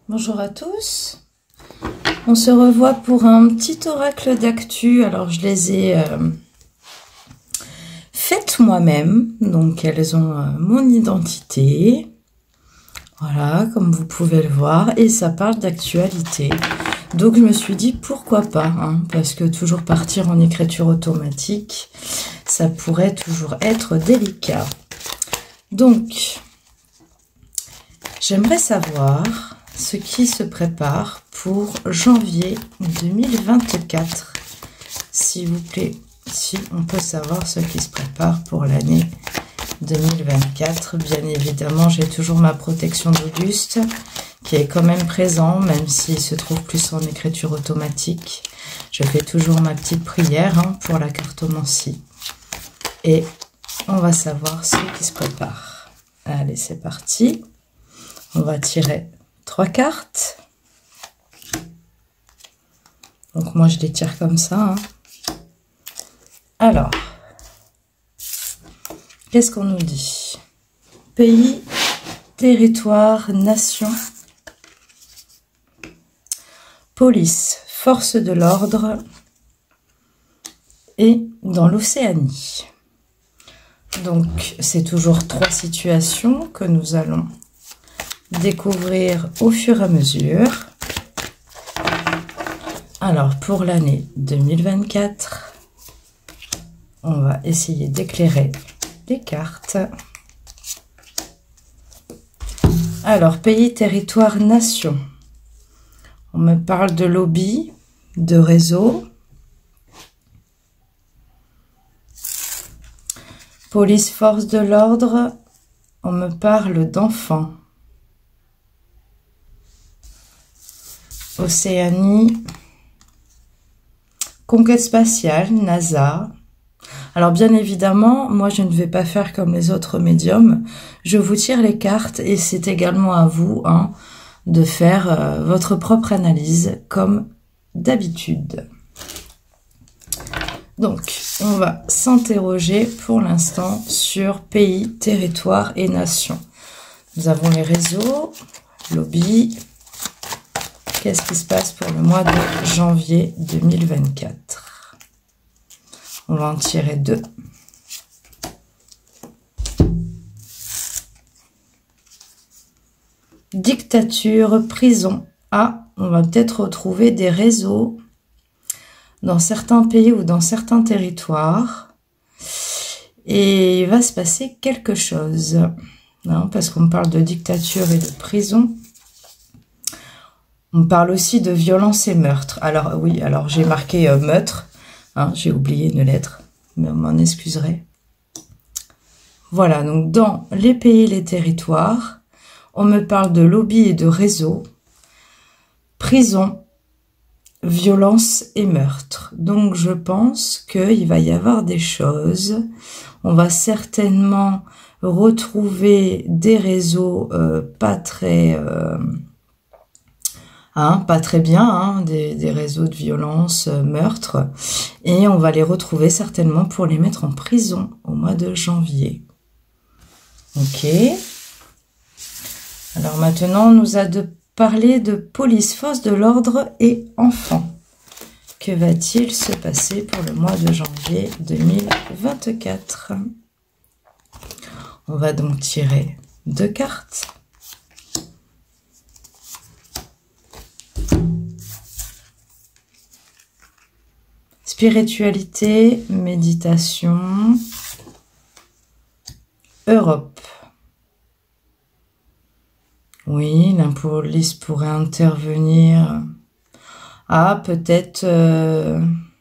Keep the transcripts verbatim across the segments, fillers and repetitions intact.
Bonjour à tous, on se revoit pour un petit oracle d'actu. Alors je les ai euh, faites moi-même, donc elles ont euh, mon identité, voilà, comme vous pouvez le voir, et ça parle d'actualité. Donc je me suis dit pourquoi pas, hein, parce que toujours partir en écriture automatique, ça pourrait toujours être délicat. Donc j'aimerais savoir ce qui se prépare pour janvier deux mille vingt-quatre. S'il vous plaît, si on peut savoir ce qui se prépare pour l'année deux mille vingt-quatre. Bien évidemment, j'ai toujours ma protection d'Auguste qui est quand même présent, même s'il se trouve plus en écriture automatique. Je fais toujours ma petite prière hein, pour la cartomancie. Et on va savoir ce qui se prépare. Allez, c'est parti. On va tirer trois cartes. Donc moi je les tire comme ça. Hein. Alors, qu'est-ce qu'on nous dit? Pays, territoire, nation, police, force de l'ordre et dans l'Océanie. Donc c'est toujours trois situations que nous allons découvrir au fur et à mesure. Alors pour l'année deux mille vingt-quatre, on va essayer d'éclairer les cartes. Alors pays, territoire, nation. On me parle de lobby, de réseau. Police, force de l'ordre. On me parle d'enfants. Océanie, conquête spatiale, NASA. Alors bien évidemment, moi je ne vais pas faire comme les autres médiums. Je vous tire les cartes et c'est également à vous hein, de faire euh, votre propre analyse comme d'habitude. Donc on va s'interroger pour l'instant sur pays, territoire et nation. Nous avons les réseaux, lobby. Qu'est-ce qui se passe pour le mois de janvier deux mille vingt-quatre? On va en tirer deux. Dictature, prison. Ah, on va peut-être retrouver des réseaux dans certains pays ou dans certains territoires. Et il va se passer quelque chose. Non, parce qu'on parle de dictature et de prison. On parle aussi de violence et meurtre. Alors oui, alors j'ai marqué euh, meurtre. Hein, j'ai oublié une lettre, mais on m'en excuserait. Voilà, donc dans les pays et les territoires, on me parle de lobby et de réseau, prison, violence et meurtre. Donc je pense qu'il va y avoir des choses. On va certainement retrouver des réseaux euh, pas très... Euh, Hein, pas très bien, hein, des, des réseaux de violence, euh, meurtre, et on va les retrouver certainement pour les mettre en prison au mois de janvier. Ok. Alors maintenant, on nous a de parler de police, force de l'ordre et enfants. Que va-t-il se passer pour le mois de janvier deux mille vingt-quatre? On va donc tirer deux cartes. Spiritualité, méditation, Europe. Oui, la police pourrait intervenir. Ah, peut-être... Euh...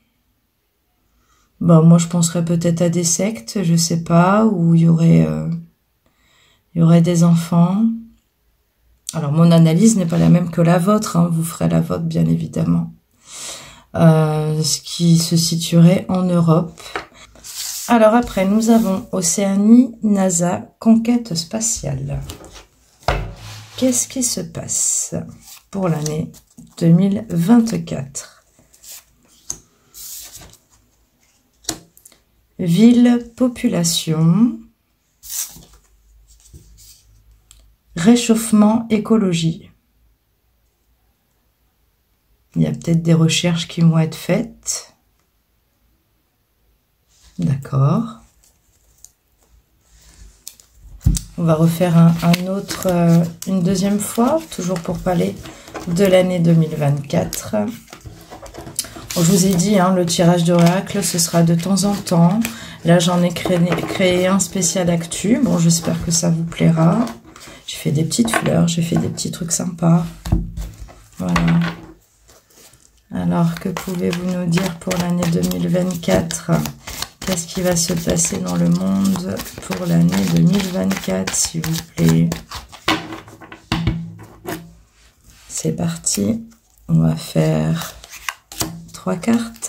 Bon, moi, je penserais peut-être à des sectes, je sais pas, où il y aurait, euh... il y aurait des enfants. Alors, mon analyse n'est pas la même que la vôtre, hein. Vous ferez la vôtre, bien évidemment. Euh, ce qui se situerait en Europe. Alors après, nous avons Océanie, NASA, conquête spatiale. Qu'est-ce qui se passe pour l'année deux mille vingt-quatre? Ville, population, réchauffement, écologie. Il y a peut-être des recherches qui vont être faites. D'accord. On va refaire un, un autre, euh, une deuxième fois, toujours pour parler de l'année deux mille vingt-quatre. Bon, je vous ai dit, hein, le tirage d'oracle, ce sera de temps en temps. Là, j'en ai créé, créé un spécial actu. Bon, j'espère que ça vous plaira. J'ai fait des petites fleurs, j'ai fait des petits trucs sympas. Voilà. Alors, que pouvez-vous nous dire pour l'année deux mille vingt-quatre? Qu'est-ce qui va se passer dans le monde pour l'année deux mille vingt-quatre, s'il vous plaît? C'est parti. On va faire trois cartes.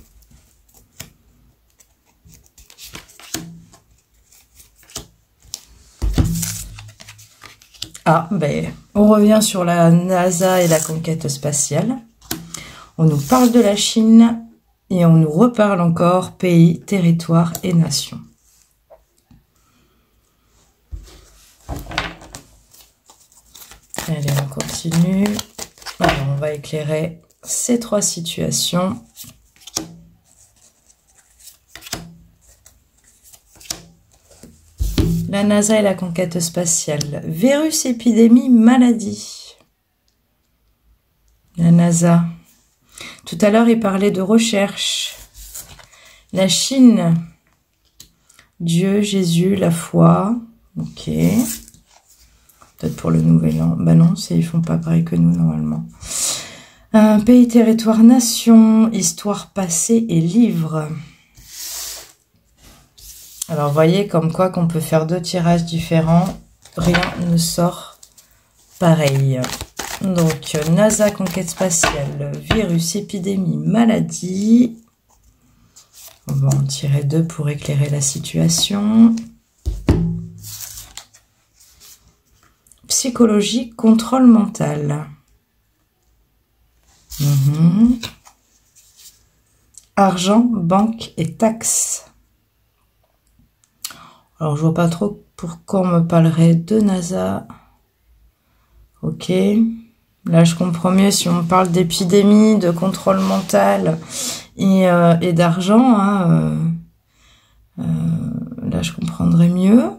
Ah, ben, on revient sur la NASA et la conquête spatiale. On nous parle de la Chine. Et on nous reparle encore pays, territoire et nation. Allez, on continue. Alors, on va éclairer ces trois situations. La NASA et la conquête spatiale. Virus, épidémie, maladie. La NASA. Tout à l'heure, il parlait de recherche. La Chine. Dieu, Jésus, la foi. Ok. Peut-être pour le nouvel an. Bah non, ils font pas pareil que nous, normalement. Un pays, territoire, nation. Histoire passée et livre. Alors, vous voyez comme quoi qu'on peut faire deux tirages différents. Rien ne sort pareil. Donc, NASA, conquête spatiale, virus, épidémie, maladie. On va en tirer deux pour éclairer la situation. Psychologie, contrôle mental. Mmh. Argent, banque et taxes. Alors, je vois pas trop pourquoi on me parlerait de NASA. Ok. Là, je comprends mieux si on parle d'épidémie, de contrôle mental et, euh, et d'argent. Hein, euh, euh, là, je comprendrais mieux.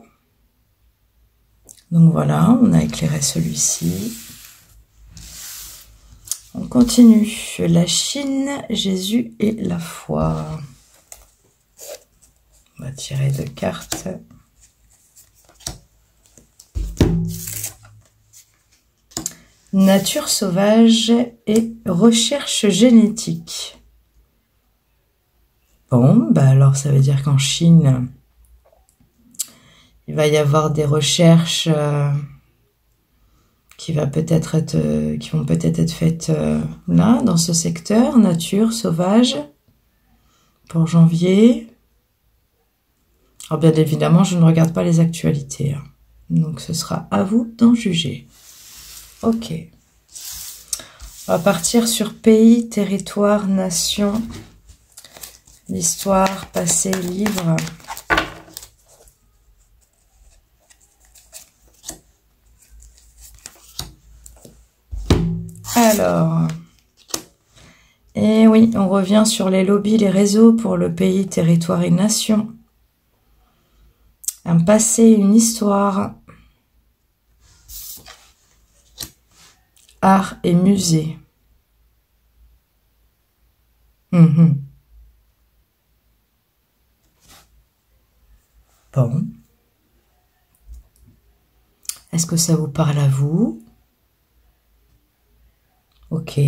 Donc voilà, on a éclairé celui-ci. On continue. La Chine, Jésus et la foi. On va tirer deux cartes. Nature sauvage et recherche génétique. Bon, bah alors ça veut dire qu'en Chine, il va y avoir des recherches euh, qui, va peut-être être, euh, qui vont peut-être être faites euh, là, dans ce secteur. Nature sauvage, pour janvier. Alors bien évidemment, je ne regarde pas les actualités. Hein. Donc ce sera à vous d'en juger. Ok. On va partir sur pays, territoire, nation, l'histoire, passé, livre. Alors, et oui, on revient sur les lobbies, les réseaux pour le pays, territoire et nation. Un passé, une histoire. Art et musée. Mmh. Bon. Est-ce que ça vous parle à vous? Ok.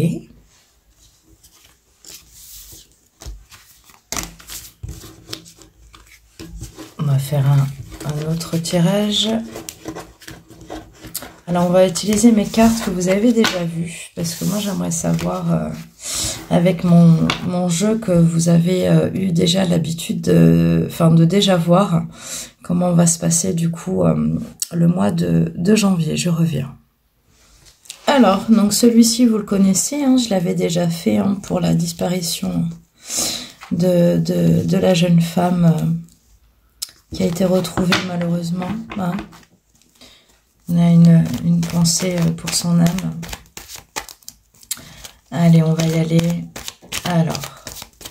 On va faire un, un autre tirage. Alors, on va utiliser mes cartes que vous avez déjà vues, parce que moi, j'aimerais savoir, euh, avec mon, mon jeu que vous avez euh, eu déjà l'habitude de, enfin, de déjà voir, comment va se passer, du coup, euh, le mois de, de janvier. Je reviens. Alors, donc, celui-ci, vous le connaissez, hein, je l'avais déjà fait hein, pour la disparition de, de, de la jeune femme euh, qui a été retrouvée, malheureusement, hein. On a une, une pensée pour son âme. Allez. Allez, on va y aller. Alors,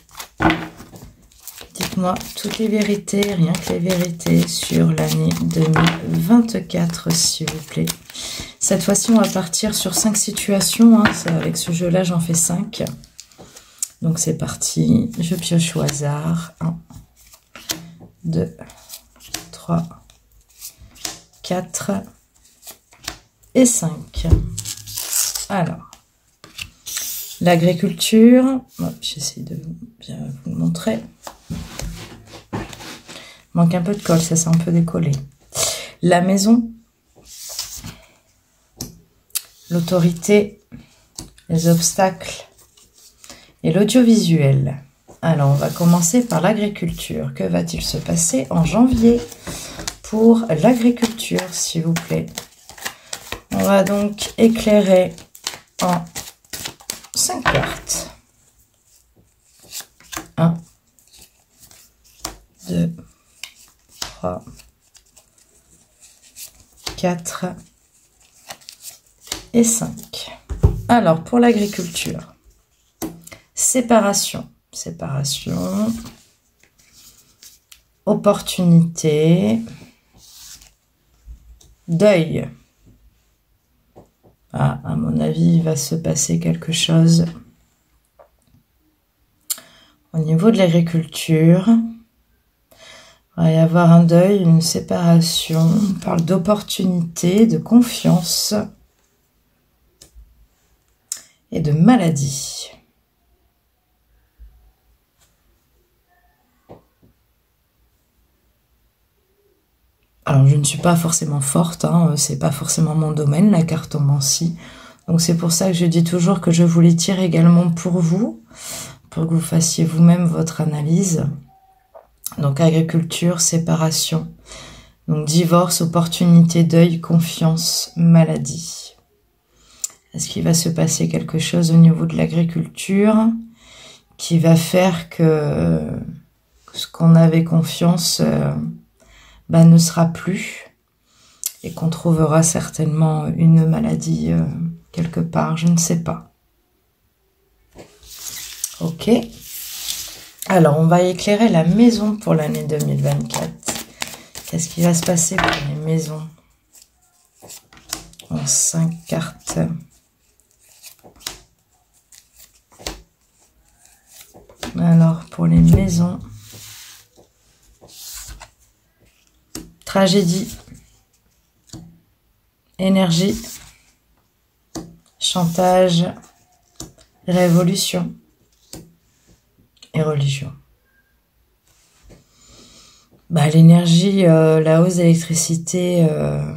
dites-moi toutes les vérités, rien que les vérités sur l'année deux mille vingt-quatre, s'il vous plaît. Cette fois-ci, on va partir sur cinq situations. Hein. Avec ce jeu-là, j'en fais cinq. Donc, c'est parti. Je pioche au hasard. un, deux, trois, quatre et cinq. Alors, l'agriculture. J'essaie de bien vous le montrer. Manque un peu de colle, ça s'est un peu décollé. La maison. L'autorité. Les obstacles. Et l'audiovisuel. Alors, on va commencer par l'agriculture. Que va-t-il se passer en janvier pour l'agriculture, s'il vous plaît? On va donc éclairer en cinq cartes. un, deux, trois, quatre et cinq. Alors, pour l'agriculture, séparation. Séparation, opportunité, deuil. Ah, à mon avis, il va se passer quelque chose au niveau de l'agriculture. Il va y avoir un deuil, une séparation. On parle d'opportunité, de confiance et de maladie. Alors, je ne suis pas forcément forte, hein, c'est pas forcément mon domaine, la cartomancie. Donc, c'est pour ça que je dis toujours que je vous les tire également pour vous, pour que vous fassiez vous-même votre analyse. Donc, agriculture, séparation. Donc, divorce, opportunité, deuil, confiance, maladie. Est-ce qu'il va se passer quelque chose au niveau de l'agriculture qui va faire que ce qu'on avait confiance... Euh, Ben, ne sera plus et qu'on trouvera certainement une maladie euh, quelque part, je ne sais pas. Ok. Alors, on va éclairer la maison pour l'année deux mille vingt-quatre. Qu'est-ce qui va se passer pour les maisons? En cinq cartes. Alors, pour les maisons... Tragédie, énergie, chantage, révolution et religion. Bah, l'énergie, euh, la hausse d'électricité, euh,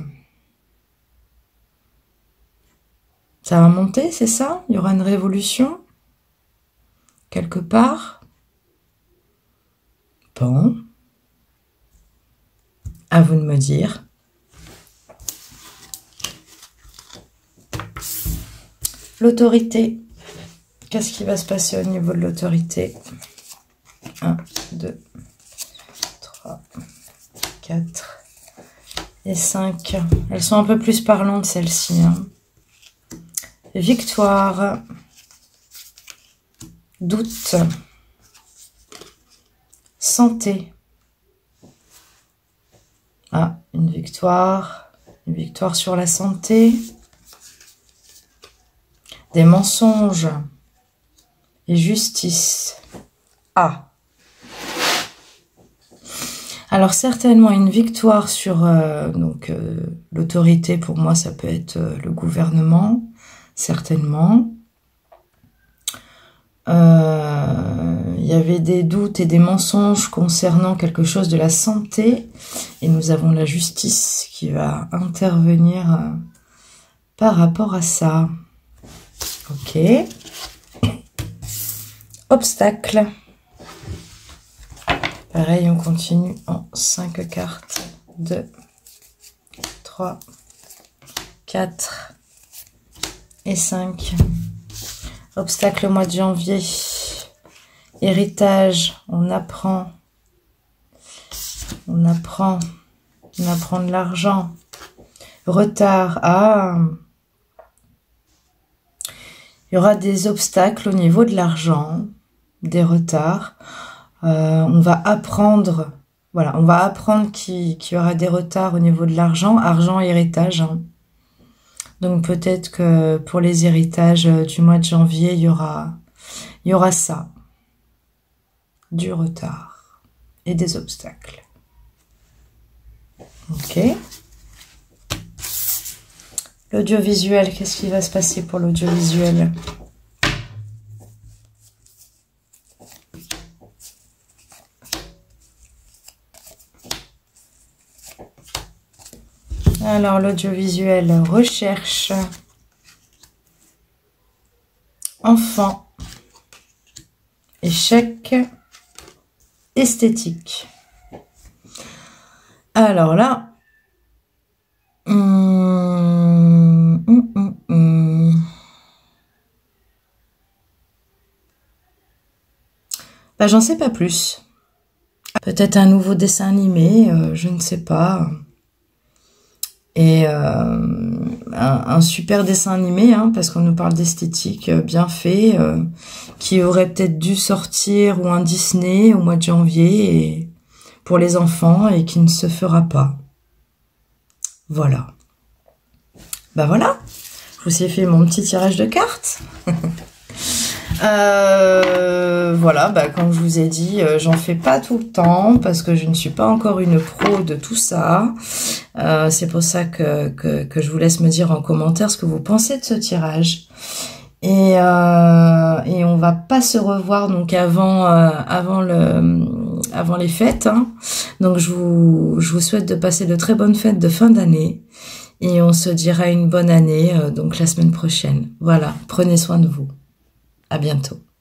ça va monter, c'est ça? Il y aura une révolution quelque part. Bon. À vous de me dire. L'autorité. Qu'est-ce qui va se passer au niveau de l'autorité? un, deux, trois, quatre et cinq. Elles sont un peu plus parlantes, celles-ci. Hein. Victoire. Doute. Santé. Ah, une victoire, une victoire sur la santé, des mensonges et justice. Ah. Alors certainement une victoire sur euh, donc euh, l'autorité, pour moi ça peut être euh, le gouvernement, certainement. Euh, il y avait des doutes et des mensonges concernant quelque chose de la santé et nous avons la justice qui va intervenir euh, par rapport à ça. Ok. Obstacle. Pareil, on continue en cinq cartes. deux, trois, quatre et cinq. Obstacle au mois de janvier. Héritage, on apprend. On apprend. On apprend de l'argent. Retard, ah. Il y aura des obstacles au niveau de l'argent, des retards. Euh, on va apprendre, voilà, on va apprendre qu'il qu'il y aura des retards au niveau de l'argent, argent, héritage. Hein. Donc peut-être que pour les héritages du mois de janvier, il y aura, il y aura ça, du retard et des obstacles. Ok. L'audiovisuel, qu'est-ce qui va se passer pour l'audiovisuel? Alors, l'audiovisuel, recherche, enfant, échec, esthétique. Alors là, hum, hum, hum, hum. Bah, j'en sais pas plus. Peut-être un nouveau dessin animé, euh, je ne sais pas. Et euh, un, un super dessin animé, hein, parce qu'on nous parle d'esthétique, euh, bien fait, euh, qui aurait peut-être dû sortir, ou un Disney au mois de janvier, et, pour les enfants, et qui ne se fera pas. Voilà. Bah voilà, je vous ai fait mon petit tirage de cartes. Euh, voilà, bah, comme je vous ai dit, euh, j'en fais pas tout le temps parce que je ne suis pas encore une pro de tout ça. Euh, c'est pour ça que, que, que je vous laisse me dire en commentaire ce que vous pensez de ce tirage. Et, euh, et on va pas se revoir donc avant, euh, avant, le, avant les fêtes. Hein. Donc je vous, je vous souhaite de passer de très bonnes fêtes de fin d'année. Et on se dira une bonne année euh, donc la semaine prochaine. Voilà, prenez soin de vous. À bientôt.